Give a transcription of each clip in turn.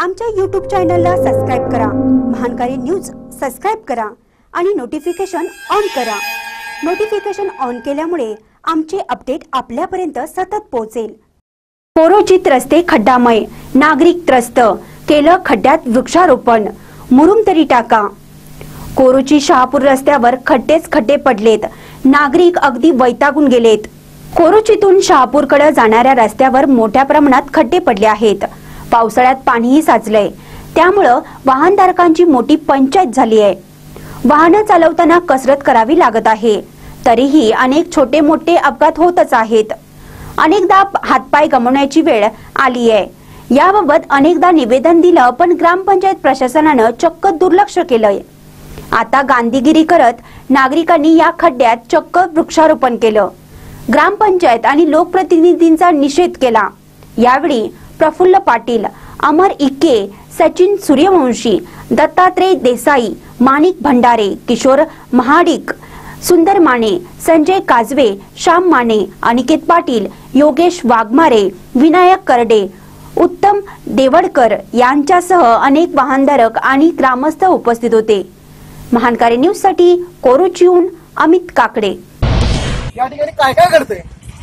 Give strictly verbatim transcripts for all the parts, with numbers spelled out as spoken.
आमच्या यूट्यूब चॅनलला सबस्क्राइब करा, महानकारी न्यूज सबस्क्राइब करा आणि नोटिफिकेशन ऑन करा। नोटिफिकेशन ऑन केल्यामुळे आमचे अपडेट आपल्यापर्यंत सतत पोहोचेल। कोरोचित रस्ते खड्डामय, नागरिक त्रस्त, केलं खड्ड्यात वृक्षारोपण, मुरुम तरी टाका। कोरोची शहापूर रस्त्यावर खड्डेच खड्डे पडलेत, नागरिक अगदी वैतागून गेलेत। कोरोचीतून शहापूरकडे जाणाऱ्या रस्त्यावर मोठ्या प्रमाणात खड्डे पडले आहेत। पावसाळ्यात पाणीही साचलंय, त्यामुळे वाहनधारकांची मोठी पंचायत झाली आहे। वाहन चालवताना कसरत करावी लागत आहे, तरीही अनेक छोटे मोठे अपघात होतच आहेत। अनेकदा हातपाय गमावण्याची वेळ आली आहे। याबाबत अनेकदा निवेदन दिलं, पण ग्रामपंचायत प्रशासनानं चक्क दुर्लक्ष केलंय। आता गांधीगिरी करत नागरिकांनी या खड्ड्यात चक्क वृक्षारोपण केलं। ग्रामपंचायत आणि लोकप्रतिनिधींचा निषेध केला। यावेळी प्रफुल्ल पाटील, अमर इके, सचिन सूर्यवंशी, दत्तात्रय देसाई, माणिक भंडारे, किशोर महाडिक, सुंदर माने, संजय काजवे, श्याम माने, अनिकेत पाटील, योगेश वाघमारे, विनायक करडे, उत्तम देवडकर यांच्यासह अनेक वाहनधारक आणि ग्रामस्थ उपस्थित होते। महानकारी न्यूज साठी कोरोचीहून अमित काकडे। या ठिकाणी काय काय घडतंय?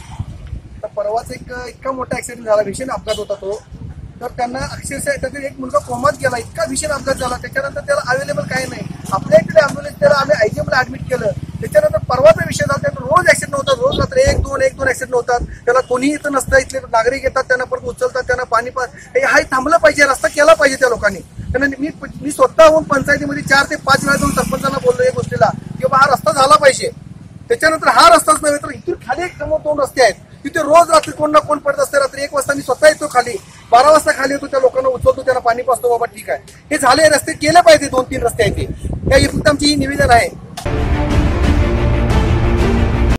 तर परवाच एक इतका मोठा ऍक्सिडेंट झाला, भीषण अपघात होता तो। तर त्यांना अक्षरशः त्यातील एक मुलगा कोमात गेला, इतका भीषण अपघात झाला। त्याच्यानंतर त्याला अवेलेबल काय नाही, आपल्या इकडे ॲम्ब्युलन्स त्याला आम्ही आयजीएमला ऍडमिट केलं। त्याच्यानंतर परवाचा विषय झाला, त्यात रोज ऍक्सिडेंट होतात, रोज रात्री एक दोन एक दोन ऍक्सिडेंट होतात। त्याला कोणीही इथं नसतं, इथले नागरिक येतात, त्यांना परत उचलतात, त्यांना पाणी पा हे थांबलं पाहिजे, रस्ता केला पाहिजे त्या लोकांनी। त्यांना मी मी स्वतःहून पंचायतीमध्ये चार ते पाच वेळा जाऊन सरपंचांना बोललो या गोष्टीला की बाबा हा रस्ता झाला पाहिजे। त्याच्यानंतर हा रस्ताच नव्हे तर इथून खाली एक समोर दोन रस्ते आहेत, तिथे रोज रात्री कोण ना कोण पडत असते। रात्री एक वाजता मी स्वतः येतो खाली, बारा वाजता खाली येतो, त्या लोकांना उचलतो, त्यांना पाणी पाजतो। बाबा ठीक आहे, हे झाले, रस्ते केले पाहिजे, दोन तीन रस्ते आहेत ते, फक्त आमची ही निवेदन आहे।